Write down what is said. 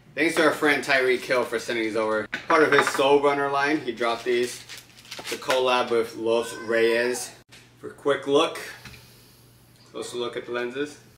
Thanks to our friend Tyreek for sending these over. Part of his Soul Runner line, he dropped these. It's a collab with Los Reyes. For a quick look, closer look at the lenses.